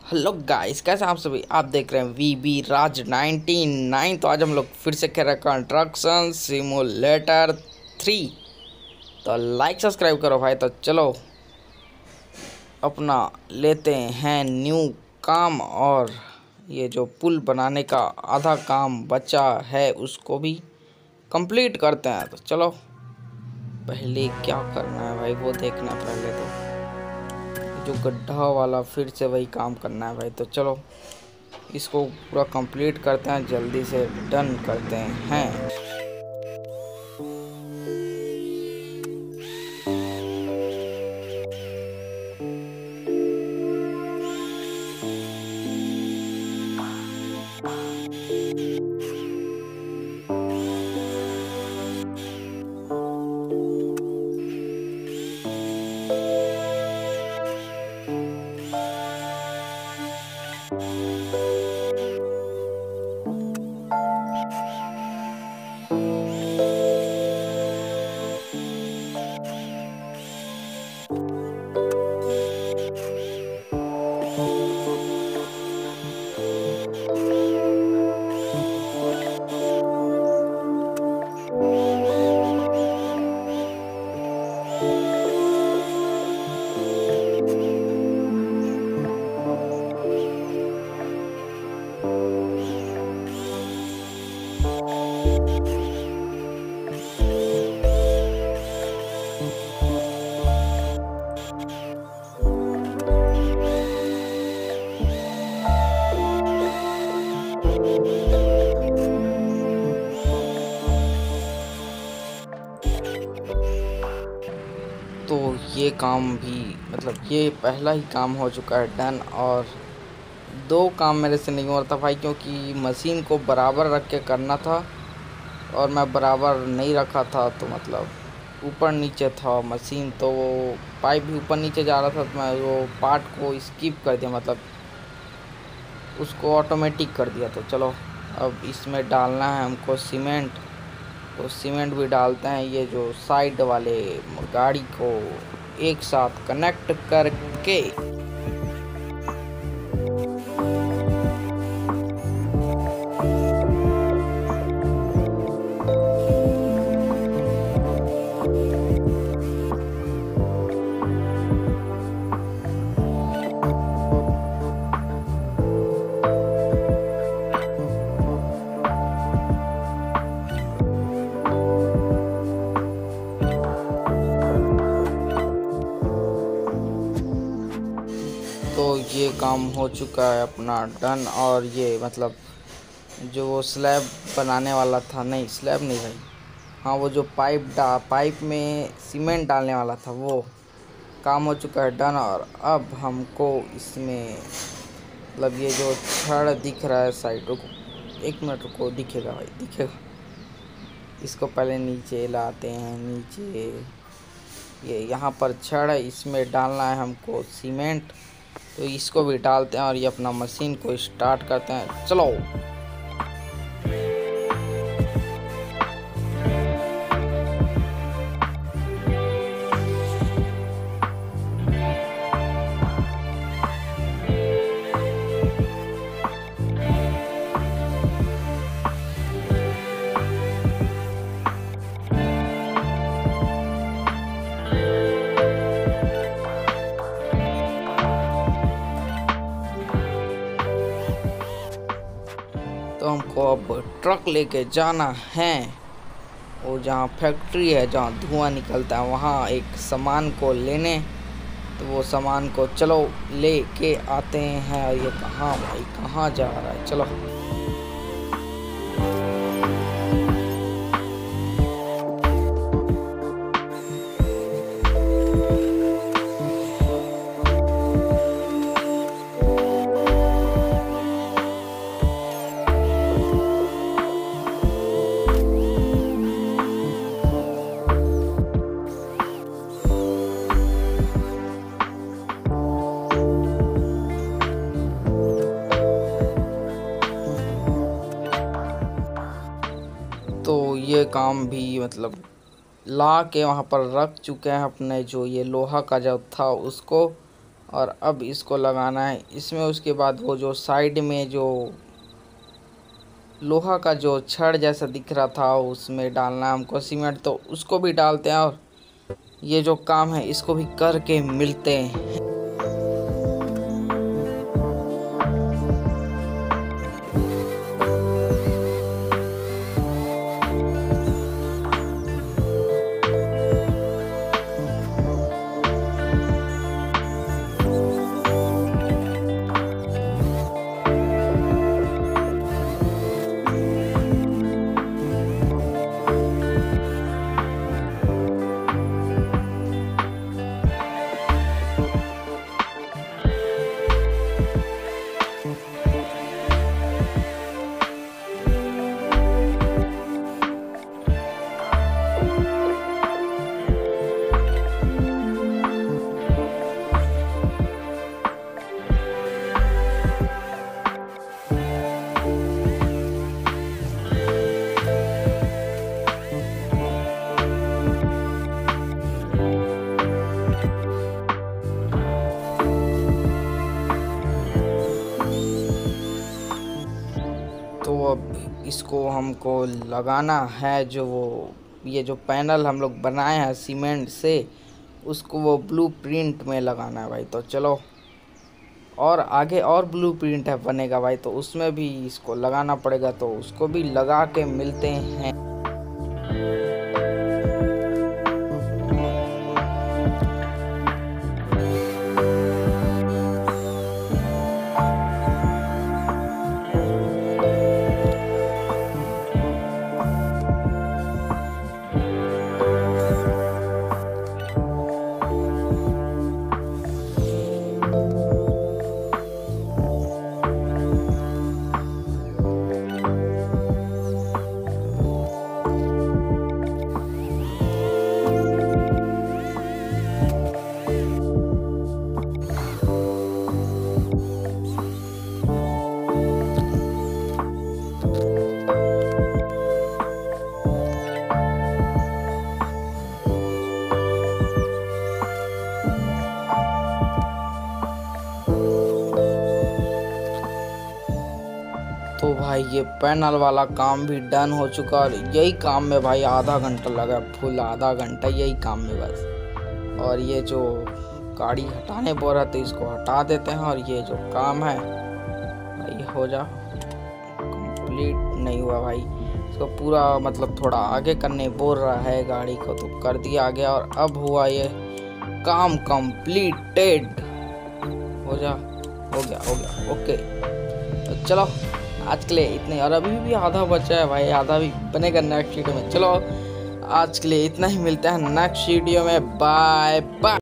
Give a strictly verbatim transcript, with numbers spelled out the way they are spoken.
Hello guys, कैसे हैं आप सभी। आप देख रहे हैं V B Raj ninety nine. तो आज हम लोग फिर से खेल रहे हैं कंस्ट्रक्शन सिमुलेटर थ्री। तो लाइक सब्सक्राइब करो भाई। तो चलो अपना लेते हैं न्यू काम, और ये जो पुल बनाने का आधा काम बचा है उसको भी कंप्लीट करते हैं। तो चलो पहले क्या करना है भाई वो देखना है। पहले तो जो गड्ढा वाला फिर से वही काम करना है भाई। तो चलो इसको पूरा कंप्लीट करते हैं, जल्दी से डन करते हैं। तो ये काम भी मतलब ये पहला ही काम हो चुका है डन, और दो काम मेरे से नहीं हो रहा था भाई, क्योंकि मशीन को बराबर रख के करना था और मैं बराबर नहीं रखा था। तो मतलब ऊपर नीचे था मशीन, तो वो पाइप भी ऊपर नीचे जा रहा था। तो मैं वो पार्ट को स्किप कर दिया, मतलब उसको ऑटोमेटिक कर दिया। तो चलो अब इसमें डालना है हमको सीमेंट। तो सीमेंट भी डालते हैं, ये जो साइड वाले गाड़ी को एक साथ कनेक्ट करके। तो ये काम हो चुका है अपना डन। और ये मतलब जो वो स्लैब बनाने वाला था, नहीं स्लैब नहीं भाई, हाँ वो जो पाइप डा पाइप में सीमेंट डालने वाला था वो काम हो चुका है डन। और अब हमको इसमें मतलब ये जो छड़ दिख रहा है साइड, रुको एक मिनट रुको, दिखेगा भाई दिखेगा। इसको पहले नीचे लाते हैं, नीचे ये यहाँ पर छड़ है, इसमें डालना है हमको सीमेंट। तो इसको भी डालते हैं और ये अपना मशीन को स्टार्ट करते हैं। चलो तो हमको अब ट्रक लेके जाना है, और जहाँ फैक्ट्री है जहाँ धुआं निकलता है वहाँ एक सामान को लेने। तो वो सामान को चलो लेके आते हैं। और ये कहाँ भाई कहाँ जा रहा है, चलो ये काम भी मतलब ला के वहाँ पर रख चुके हैं अपने जो ये लोहा का जो था उसको। और अब इसको लगाना है इसमें। उसके बाद वो जो साइड में जो लोहा का जो छड़ जैसा दिख रहा था उसमें डालना हमको सीमेंट, तो उसको भी डालते हैं और ये जो काम है इसको भी करके मिलते हैं। तो अब इसको हमको लगाना है, जो वो ये जो पैनल हम लोग बनाए हैं सीमेंट से, उसको वो ब्लूप्रिंट में लगाना है भाई। तो चलो, और आगे और ब्लूप्रिंट है बनेगा भाई, तो उसमें भी इसको लगाना पड़ेगा, तो उसको भी लगा के मिलते हैं। तो भाई ये पैनल वाला काम भी डन हो चुका, और यही काम में भाई आधा घंटा लगा, फुल आधा घंटा यही काम में बस। और ये जो गाड़ी हटाने बोल रहा था इसको हटा देते हैं, और ये जो काम है भाई हो जा कंप्लीट नहीं हुआ भाई, इसको पूरा मतलब थोड़ा आगे करने बोल रहा है गाड़ी को, तो कर दिया आगे। और अब हुआ ये काम कंप्लीटेड, हो जा हो गया हो गया ओके। तो चलो आज के लिए इतने, और अभी भी आधा बचा है भाई, आधा भी बनेगा नेक्स्ट वीडियो में। चलो आज के लिए इतना ही, मिलता है नेक्स्ट वीडियो में, बाय बाय।